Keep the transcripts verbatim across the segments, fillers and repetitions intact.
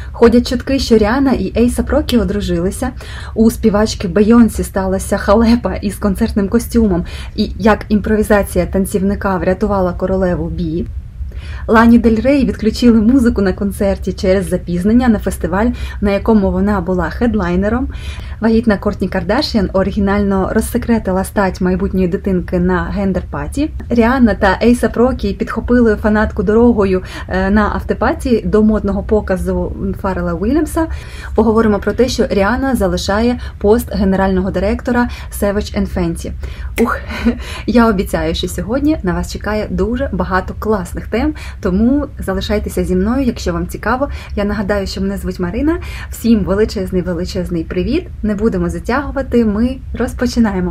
Ходять чутки, що Ріанна і Ейсап Рокі одружилися. У співачки Бейонсі сталася халепа із концертним костюмом, і як імпровізація танцівника врятувала королеву Бі. Лані Дель Рей відключили музику на концерті через запізнення на фестиваль, на якому вона була хедлайнером. Вагітна Кортні Кардашіан оригінально розсекретила стать майбутньої дитинки на гендер-паті. Ріанна та Ейсап Рокі підхопили фанатку дорогою на автопаті до модного показу Фаррела Уільямса. Поговоримо про те, що Ріанна залишає пост генерального директора Savage енд Fenty. Ух, я обіцяю, що сьогодні на вас чекає дуже багато класних тем, тому залишайтеся зі мною, якщо вам цікаво. Я нагадаю, що мене звуть Марина. Всім величезний-величезний привіт! Не будемо затягувати, ми розпочинаємо.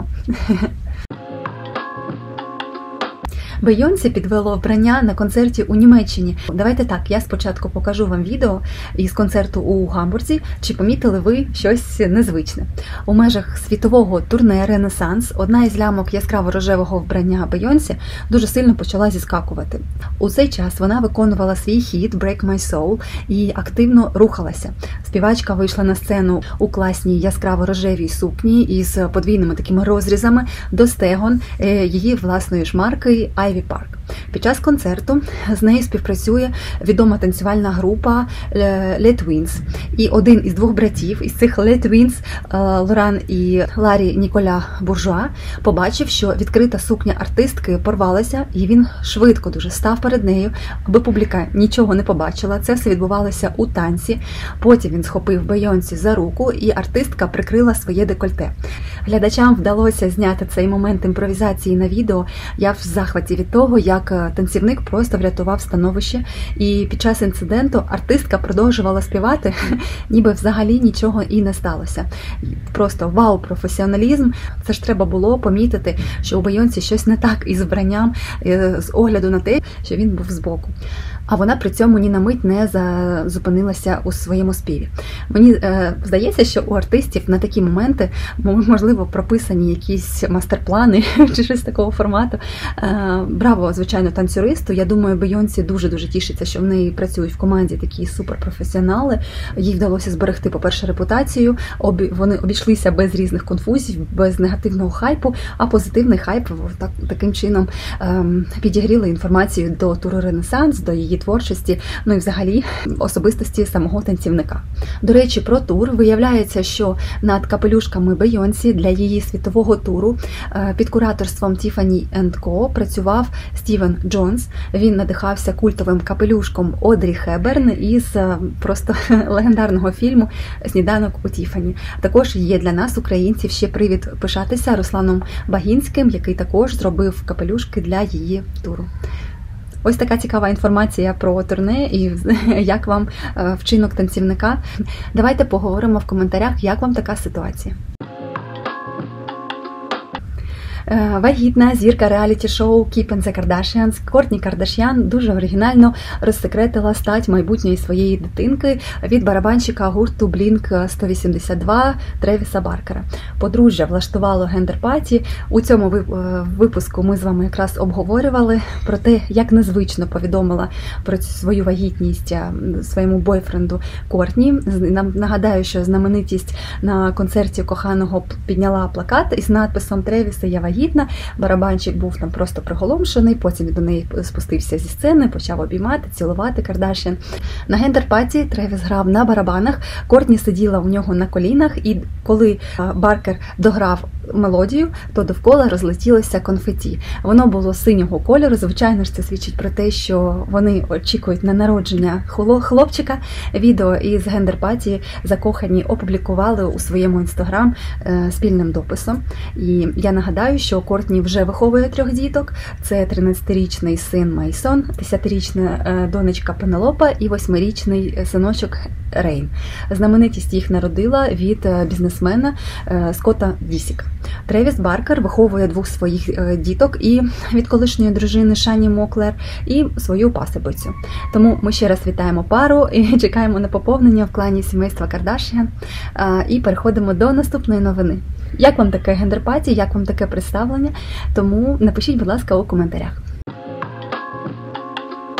Бейонсі підвело вбрання на концерті у Німеччині. Давайте так, я спочатку покажу вам відео із концерту у Гамбурзі, чи помітили ви щось незвичне. У межах світового турне «Ренесанс» одна із лямок яскраво-рожевого вбрання Бейонсі дуже сильно почала зіскакувати. У цей час вона виконувала свій хіт «Break My Soul» і активно рухалася. Співачка вийшла на сцену у класній яскраво-рожевій сукні із подвійними такими розрізами до стегон її власної шмарки Ivy Park. Під час концерту з нею співпрацює відома танцювальна група Les Twins. І один із двох братів із цих Les Twins, Лоран і Ларі Ніколя Буржуа, побачив, що відкрита сукня артистки порвалася, і він швидко дуже став перед нею, аби публіка нічого не побачила. Це все відбувалося у танці. Потім він схопив Бейонсі за руку, і артистка прикрила своє декольте. Глядачам вдалося зняти цей момент імпровізації на відео. Я в захваті від того, як танцівник просто врятував становище. І під час інциденту артистка продовжувала співати, ніби взагалі нічого і не сталося. Просто вау, професіоналізм. Це ж треба було помітити, що у Бейонсі щось не так із вбранням, з огляду на те, що він був збоку. А вона при цьому ні на мить не зупинилася у своєму співі. Мені е, здається, що у артистів на такі моменти, можливо, прописані якісь мастер-плани чи щось такого формату. Е, браво, звичайно, танцюристу. Я думаю, Бейонсі дуже-дуже тішиться, що в неї працюють в команді такі суперпрофесіонали. Їй вдалося зберегти, по-перше, репутацію. Обі, вони обійшлися без різних конфузій, без негативного хайпу, а позитивний хайп так, таким чином е, підігріли інформацію до туру «Ренесанс», до її творчості, ну і взагалі особистості самого танцівника. До речі, про тур. Виявляється, що над капелюшками Бейонсі для її світового туру під кураторством Тіфані енд Ко працював Стівен Джонс. Він надихався культовим капелюшком Одрі Хепберн із просто легендарного фільму «Сніданок у Тіфані». Також є для нас, українців, ще привід пишатися Русланом Багінським, який також зробив капелюшки для її туру. Ось така цікава інформація про турне і як вам вчинок танцівника. Давайте поговоримо в коментарях, як вам така ситуація. Вагітна зірка реаліті-шоу Keeping the Kardashians Кортні Кардаш'ян дуже оригінально розсекретила стать майбутньої своєї дитинки від барабанщика гурту блінк сто вісімдесят два Тревіса Баркера. Подружжя влаштувало гендер-паті. У цьому випуску ми з вами якраз обговорювали про те, як незвично повідомила про свою вагітність своєму бойфренду Кортні. Нагадаю, що знаменитість на концерті коханого підняла плакат із надписом «Тревіса, я вагітна». Барабанщик був там просто приголомшений, потім до неї спустився зі сцени, почав обіймати, цілувати Кардаш'ян. На гендер-паті Тревіс грав на барабанах, Кортні сиділа у нього на колінах, і коли Баркер дограв мелодію, то довкола розлетілося конфеті. Воно було синього кольору, звичайно ж це свідчить про те, що вони очікують на народження хлопчика. Відео із гендер-паті закохані опублікували у своєму інстаграм спільним дописом. І я нагадаю, що Кортні вже виховує трьох діток. Це тринадцятирічний син Мейсон, десятирічна донечка Пенелопа і восьмирічний синочок Рейн. Знаменитість їх народила від бізнесмена Скотта Дісіка. Тревіс Баркер виховує двох своїх діток і від колишньої дружини Шані Моклер, і свою пасибицю. Тому ми ще раз вітаємо пару і чекаємо на поповнення в клані сімейства Кардаш'ян. І переходимо до наступної новини. Як вам таке гендер-паті, як вам таке представлення? Тому напишіть, будь ласка, у коментарях.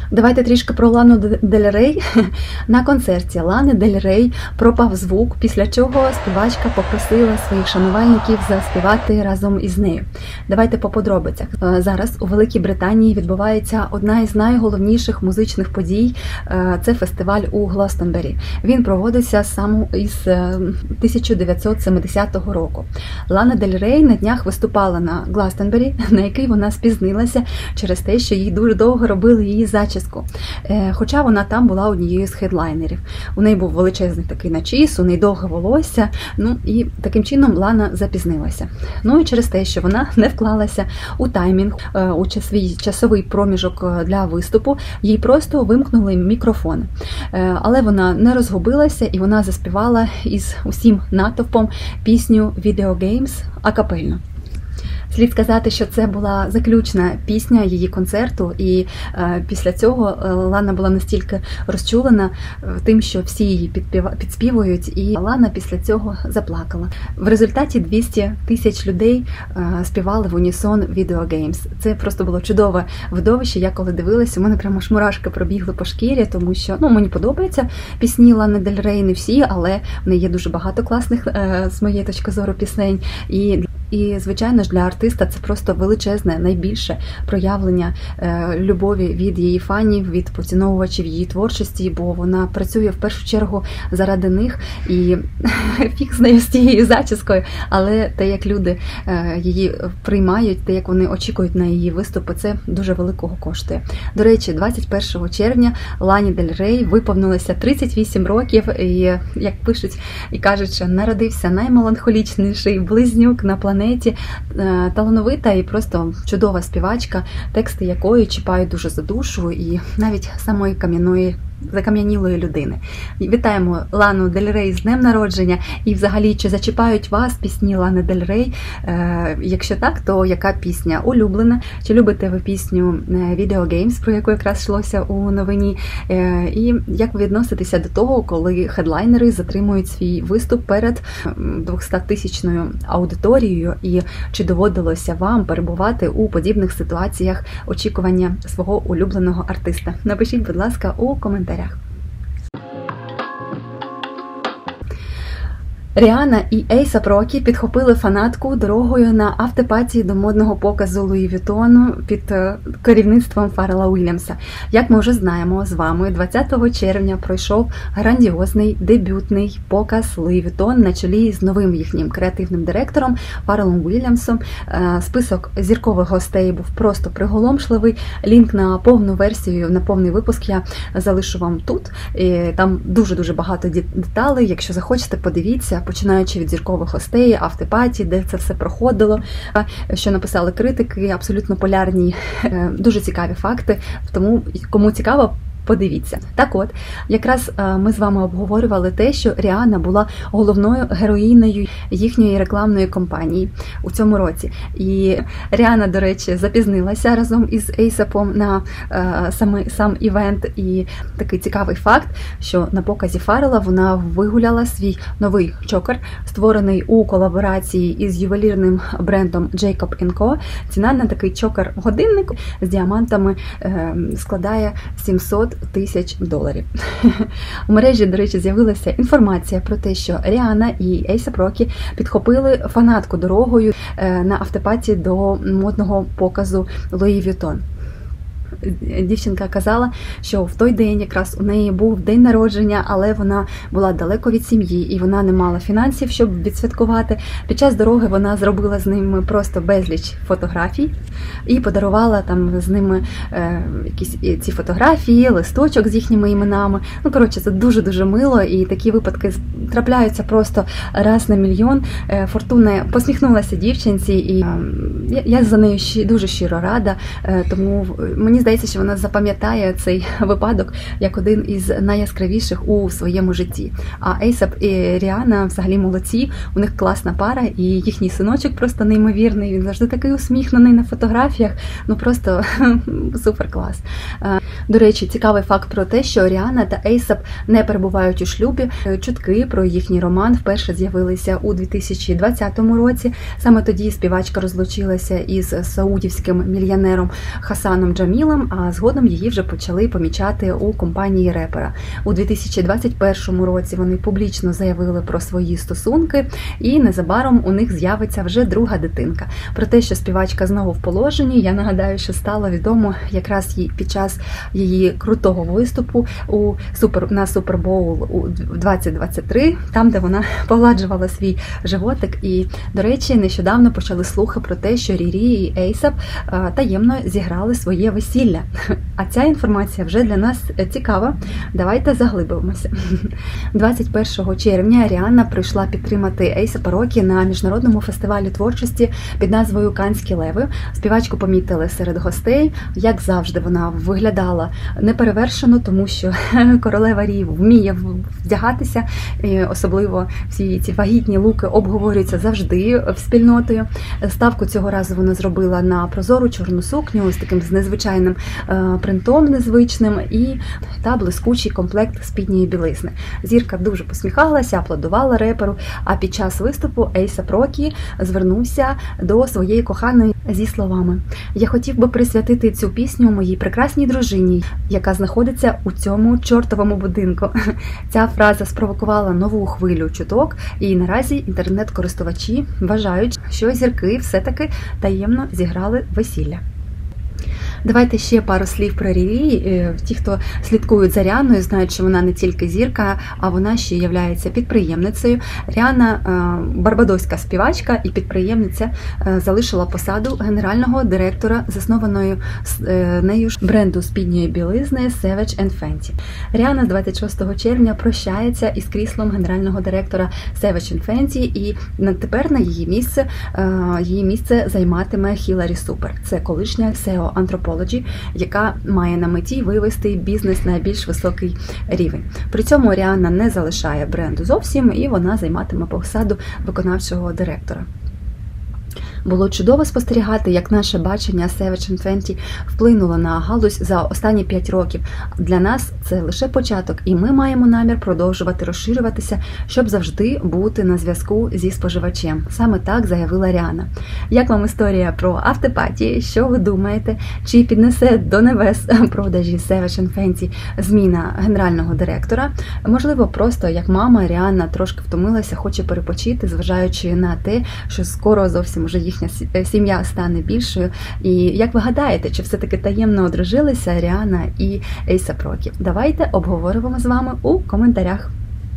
Давайте трішки про Лану Дель Рей. На концерті Лани Дель Рей пропав звук, після чого співачка попросила своїх шанувальників заспівати разом із нею. Давайте по подробицях. Зараз у Великій Британії відбувається одна із найголовніших музичних подій. Це фестиваль у Глостонбері. Він проводиться саме із тисяча дев'ятсот семидесятого року. Лана Дель Рей на днях виступала на Глостонбері, на який вона спізнилася через те, що їй дуже довго робили її зачіску. Хоча вона там була однією з хедлайнерів. У неї був величезний такий начіс, у неї довге волосся, ну і таким чином Лана запізнилася. Ну і через те, що вона не вклалася у таймінг, у свій часовий проміжок для виступу, їй просто вимкнули мікрофон. Але вона не розгубилася і вона заспівала із усім натовпом пісню «Video Games» акапельно. Слід сказати, що це була заключна пісня її концерту, і е, після цього Лана була настільки розчулена тим, що всі її підпіва, підспівують, і Лана після цього заплакала. В результаті двісті тисяч людей е, співали в унісон «Video Games». Це просто було чудове видовище. Я коли дивилася, у мене прямо шмурашки пробігли по шкірі, тому що ну, мені подобаються пісні Лани Дель Рей, не всі, але в неї є дуже багато класних, е, з моєї точки зору, пісень. І І, звичайно ж, для артиста це просто величезне, найбільше проявлення е, любові від її фанів, від поціновувачів її творчості, бо вона працює в першу чергу заради них, і фіг з нею з тією зачіскою, але те, як люди е, її приймають, те, як вони очікують на її виступи, це дуже великого коштує. До речі, двадцять першого червня Лані Дель Рей виповнилося тридцять вісім років, і, як пишуть і кажуть, що народився наймеланхолічніший близнюк на планеті. Талановита і просто чудова співачка, тексти якої чіпають дуже за душу і навіть самої кам'яної, закам'янілої людини. Вітаємо Лану Дель Рей з днем народження, і взагалі, чи зачіпають вас пісні Лани Дель Рей? Е, якщо так, то яка пісня улюблена? Чи любите ви пісню «Video Games», про яку якраз йшлося у новині? Е, і як ви відноситеся до того, коли хедлайнери затримують свій виступ перед двохстотисячною аудиторією, і чи доводилося вам перебувати у подібних ситуаціях очікування свого улюбленого артиста? Напишіть, будь ласка, у коментарях. Ріана і Ейсап Рокі підхопили фанатку дорогою на автопаті до модного показу Луї Вітону під керівництвом Фаррела Уільямса. Як ми вже знаємо з вами, двадцятого червня пройшов грандіозний дебютний показ Луї Вітон на чолі з новим їхнім креативним директором Фаррелом Уільямсом. Список зіркових гостей був просто приголомшливий. Лінк на повну версію, на повний випуск я залишу вам тут. Там дуже-дуже багато деталей. Якщо захочете, подивіться. Починаючи від зіркових гостей, автопаті, де це все проходило, що написали критики, абсолютно полярні, дуже цікаві факти. Тому, кому цікаво, подивіться. Так от, якраз ми з вами обговорювали те, що Ріана була головною героїнею їхньої рекламної кампанії у цьому році. І Ріана, до речі, запізнилася разом із Ейсапом на е, сам, сам івент. І такий цікавий факт, що на показі Фаррела вона вигуляла свій новий чокер, створений у колаборації із ювелірним брендом Jacob енд Ко. Ціна на такий чокер-годинник з діамантами е, складає сімсот тисяч доларів. У мережі, до речі, з'явилася інформація про те, що Ріана і Ейсап Рокі підхопили фанатку дорогою на автопаті до модного показу Луї Вітон. Дівчинка казала, що в той день якраз у неї був день народження, але вона була далеко від сім'ї і вона не мала фінансів, щоб відсвяткувати. Під час дороги вона зробила з ними просто безліч фотографій і подарувала там з ними е, якісь ці фотографії, листочок з їхніми іменами. Ну, коротше, це дуже-дуже мило, і такі випадки трапляються просто раз на мільйон. Е, Фортуна посміхнулася дівчинці, і е, я за нею щи, дуже щиро рада, е, тому мені здається, що вона запам'ятає цей випадок як один із найяскравіших у своєму житті. А Ейсап і Ріана взагалі молодці, у них класна пара, і їхній синочок просто неймовірний, він завжди такий усміхнений на фотографіях, ну просто супер клас. До речі, цікавий факт про те, що Ріанна та Ейсап не перебувають у шлюбі. Чутки про їхній роман вперше з'явилися у дві тисячі двадцятому році. Саме тоді співачка розлучилася із саудівським мільйонером Хасаном Джамілом, а згодом її вже почали помічати у компанії репера. У дві тисячі двадцять першому році вони публічно заявили про свої стосунки, і незабаром у них з'явиться вже друга дитинка. Про те, що співачка знову в положенні, я нагадаю, що стало відомо якраз їй під час її крутого виступу у супер на Супербоул у двадцять двадцять три, там, де вона погладжувала свій животик. І, до речі, нещодавно почали слухи про те, що Рірі і Ейсап таємно зіграли своє весілля. А ця інформація вже для нас цікава. Давайте заглибимося. двадцять першого червня Ріанна прийшла підтримати Ейсапа Рокі на міжнародному фестивалі творчості під назвою «Канські леви». Співачку помітили серед гостей. Як завжди, вона виглядала неперевершено, тому що королева Рі вміє вдягатися, і особливо всі ці вагітні луки обговорюються завжди спільнотою. Ставку цього разу вона зробила на прозору чорну сукню з таким з незвичайним принтом незвичним і та блискучий комплект спідньої білизни. Зірка дуже посміхалася, аплодувала реперу, а під час виступу Ейсап Рокі звернувся до своєї коханої зі словами: «Я хотів би присвятити цю пісню моїй прекрасній дружині, яка знаходиться у цьому чортовому будинку». Ця фраза спровокувала нову хвилю чуток, і наразі інтернет-користувачі вважають, що зірки все-таки таємно зіграли весілля. Давайте ще пару слів про Рірі. Ті, хто слідкують за Ріанною, знають, що вона не тільки зірка, а вона ще є підприємницею. Ріанна – барбадоська співачка і підприємниця, залишила посаду генерального директора заснованої нею ж бренду спідньої білизни Savage енд Fenty. Ріанна з двадцять шостого червня прощається із кріслом генерального директора Savage енд Fenty, і тепер на її місце, її місце займатиме Хіларі Супер. Це колишня сі і о Anthropologie, яка має на меті вивести бізнес на більш високий рівень. При цьому Ріанна не залишає бренду зовсім, і вона займатиме посаду виконавчого директора. Було чудово спостерігати, як наше бачення Savage енд Fenty вплинуло на галузь за останні п'ять років. Для нас це лише початок, і ми маємо намір продовжувати розширюватися, щоб завжди бути на зв'язку зі споживачем. Саме так заявила Ріанна. Як вам історія про автопаті? Що ви думаєте? Чи піднесе до небес продажі Savage енд Fenty зміна генерального директора? Можливо, просто як мама Ріанна трошки втомилася, хоче перепочити, зважаючи на те, що скоро зовсім уже їх сім'я стане більшою. І як ви гадаєте, чи все-таки таємно одружилися Ріанна і Ейсап Рокі? Давайте обговоримо з вами у коментарях.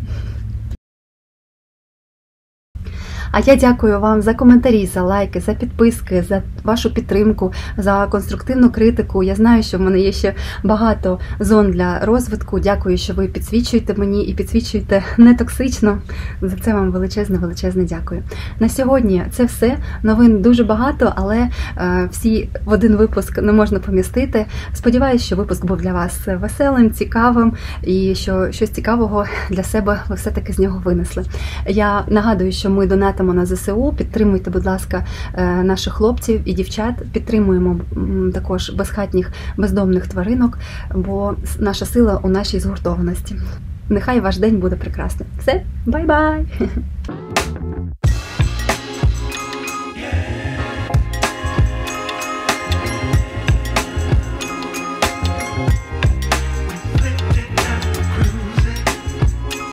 А я дякую вам за коментарі, за лайки, за підписки, за вашу підтримку, за конструктивну критику. Я знаю, що в мене є ще багато зон для розвитку. Дякую, що ви підсвічуєте мені і підсвічуєте не токсично. За це вам величезне-величезне дякую. На сьогодні це все. Новин дуже багато, але е, всі в один випуск не можна помістити. Сподіваюсь, що випуск був для вас веселим, цікавим і що щось цікавого для себе ви все-таки з нього винесли. Я нагадую, що ми донатимо на зе се у, підтримуйте, будь ласка, наших хлопців і дівчат, підтримуємо також безхатніх, бездомних тваринок, бо наша сила у нашій згуртованості. Нехай ваш день буде прекрасним. Все, бай-бай!